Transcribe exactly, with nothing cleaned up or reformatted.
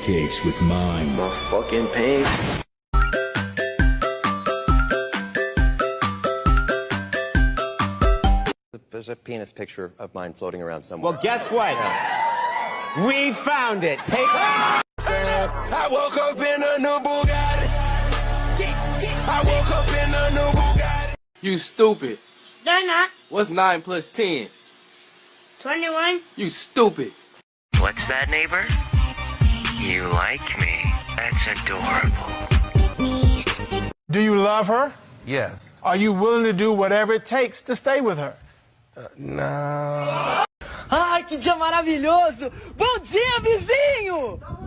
pancakes with mine. My fucking pain. There's a penis picture of mine floating around somewhere. Well, guess what? Yeah. We found it. Take I woke up in a new Bugatti. I woke up in a new Bugatti. You stupid. They're not. What's nine plus ten? twenty-one. You stupid. What's that, neighbor? You like me. That's adorable. Do you love her? Yes. Are you willing to do whatever it takes to stay with her? Uh, no. Ai, que dia maravilhoso! Bom dia, vizinho!